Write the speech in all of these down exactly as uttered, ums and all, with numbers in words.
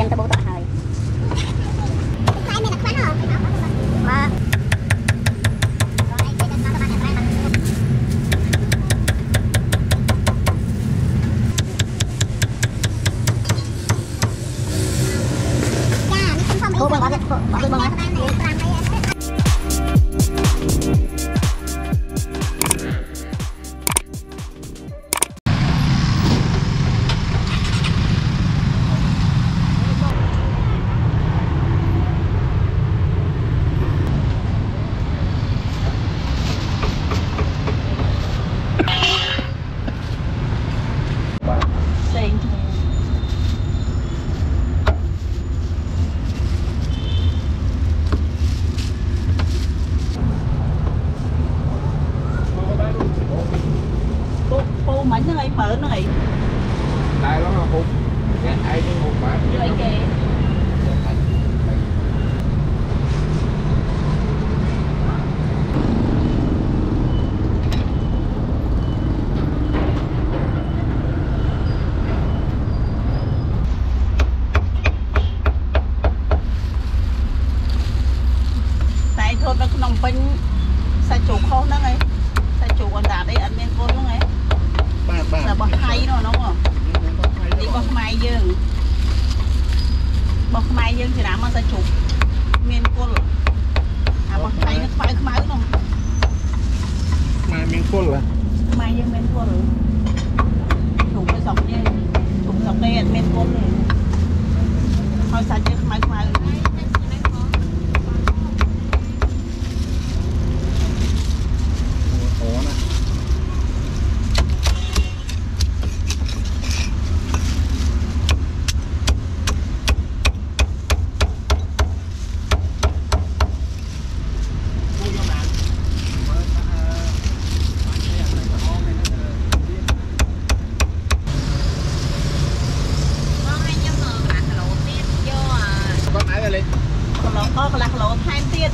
em tới bố tọa hơi mà cô bưng bỏ cái bỏ cái bưng á mấy nó ấy mở nó ấy đây đó là hụt ai đi hụt mà vậy kìa tại thôi nó nông pin sa chủ khô nó ấy sa chủ còn đạt đấy ăn men côn nó ấy là bọc hay nó đúng không? Đi bọc mai dương, bọc mai dương thì làm mà sa chủ men côn à bọc hay nó phải không không? mai men côn là mai dương men côn chủ cái dọc đi, chủ dọc đây ăn men côn này, thôi sa chứ không không có cái lạc lỗ hai tiết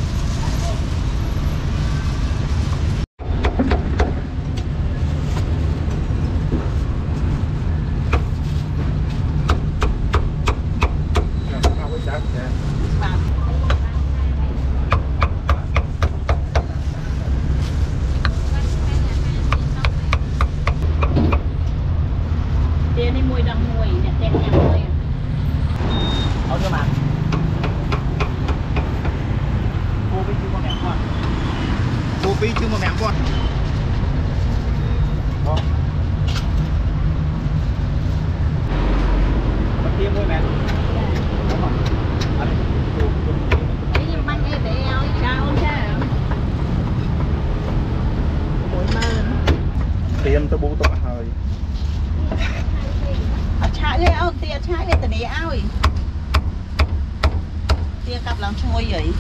tiền đi mùi đằng mùi nè tiền nhà mùi ôi cho bạn cô pi chứ mà mẹ con không bắt tiêm thôi mẹ tiêm tôi bố tọa hơi chạy lên ao tia chạy lên từ đấy ao ấy tia cặp làm trôi vậy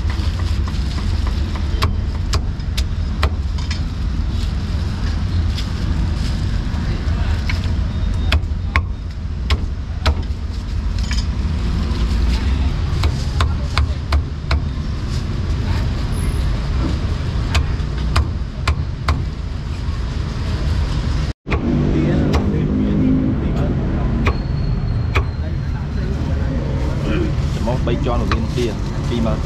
bay cho nó viên tiền khi mà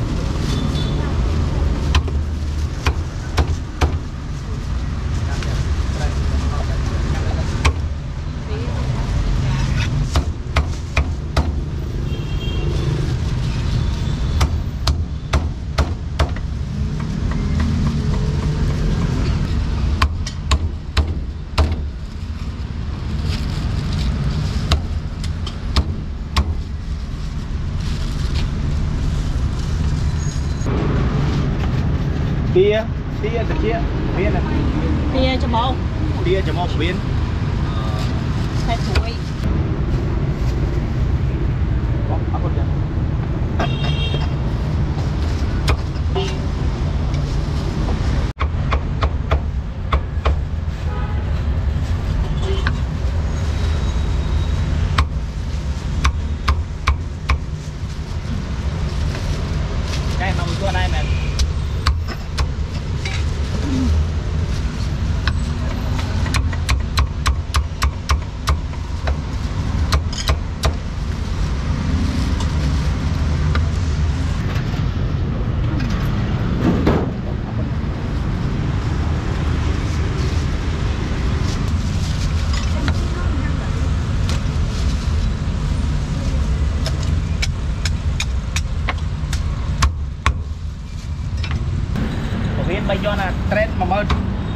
tia tia từ kia viên này tia cho bông tia cho một viên hai tuổi có áo quần chưa cái mà tôi này mẹ do là trend mà mơ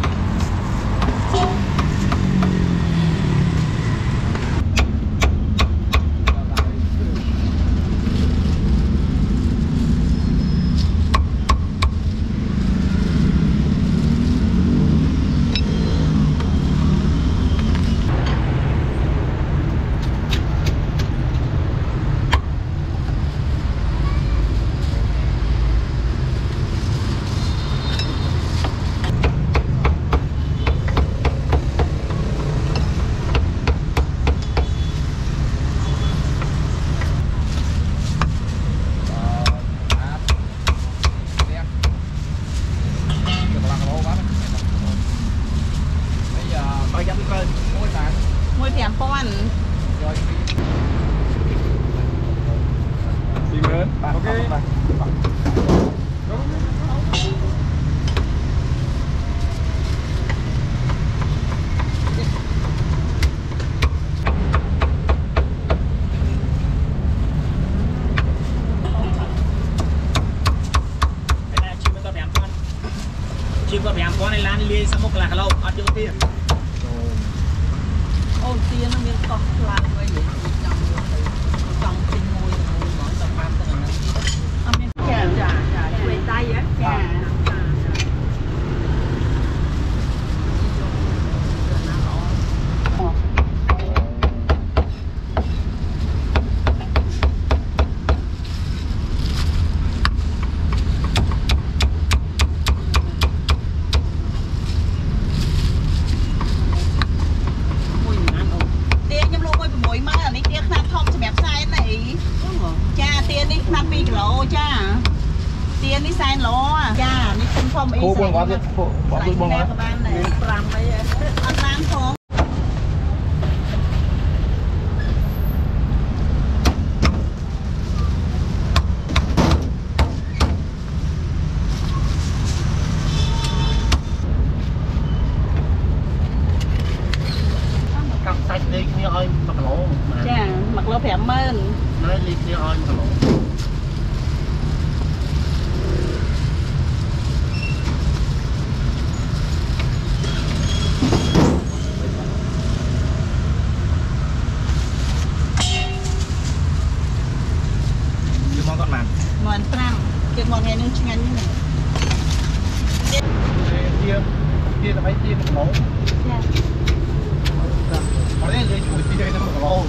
môi thèm con ok chim có bèm con này lan lia sao một là lâu ăn vô tiền ô tiền nó miếng cọc lan với vậy trong trong tinh môi môi nói tập ban từ nó ăn miếng chả chả chả quay tay á chả tiền đi sai lỗ cha đi không không ý buông quáទៀតbỏ tôi buông quá ban này làm bây giờ ăn làm thôi cắt sạch đi kia ơi mặc lỗ cha mặc lỗ phèm mơn nói đi kia ơi mặc lỗ món pram cái món này nó ngon như này kia kia là phải chia một lỗ có lẽ lấy chuột chia ra một lỗ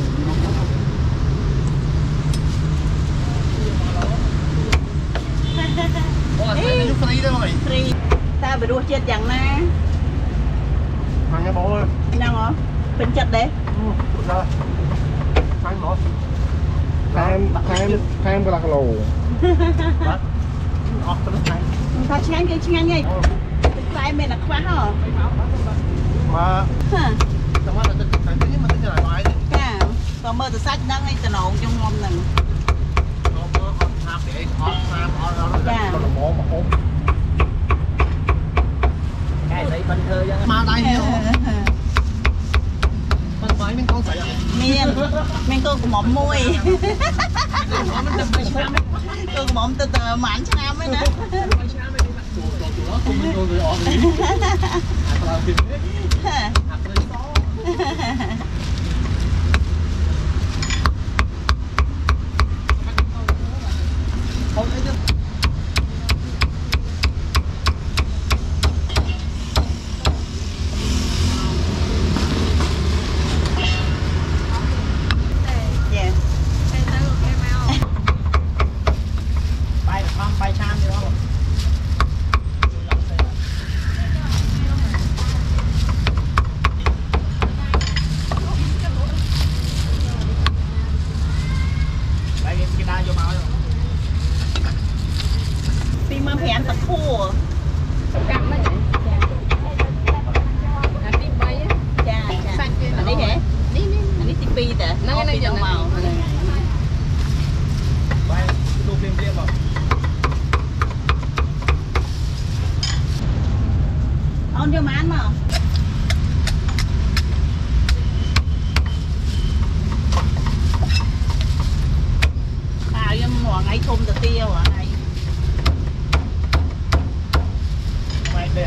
ê free đó mày free ta phải đua chết chẳng na hàng cái bố ơi nào hả bên chặt đấy rồi phanh nó phanh phanh phanh cái là cái lỗ ta chén cái chén ngay tay mình là khóa hả mà tao nói là tự tự nhiên mà tự nhiên lại nói cả còn mơ từ sách đang ngay từ nổ trong ngon này cái đấy bình thường mà đây mình phải mình con phải miên miên cô của mỏm môi cô của mỏm từ từ mãn trăm ấy nè Ông cho mán mà à em mỏ ngay thôm từ tiêu à này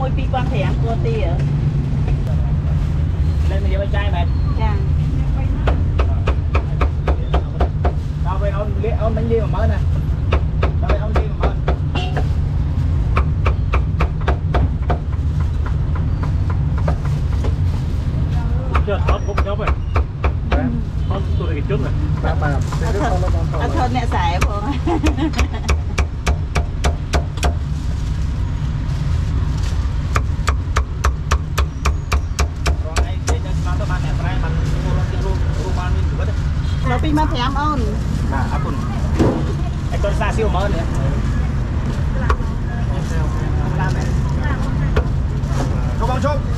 môi pi quan thẻ cô ti ở lên bây giờ bên trai mệt chàng tao với ông ông bánh đi mà mới nè tao với ông đi mà mới chưa thoát bốc nhóc rồi thoát tôi cái chút này bà bà anh thôn nè xài không nó pi mà thèm ôn nah akun ekor stasiun mau nih Chúc ông chúc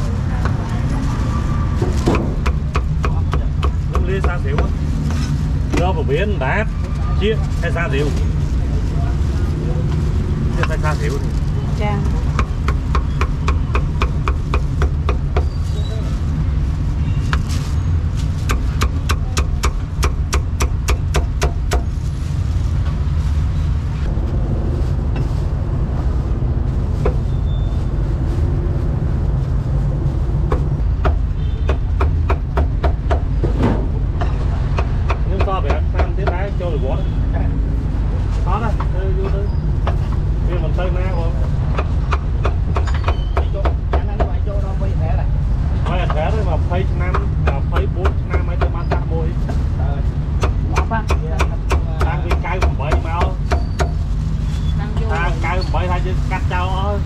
Lâm ly xa xỉu do phổ biến đá chia hay xa xỉu chia hay xa xỉu chàng cho được quá đó đó vô đi vì mình tơi na luôn thôi thẻ đấy mà phây năm mà phây bốn năm mấy tôi mang ta môi đang đi cay một bậy máu đang cay một bậy thay chứ cắt trâu ơi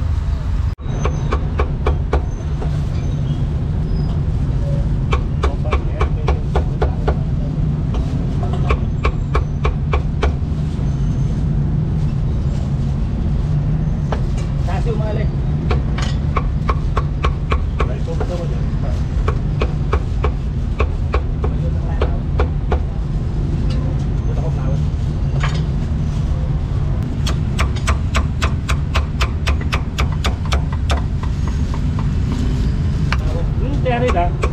stasiun mana leh đấy tôi tôi bao giờ đi đã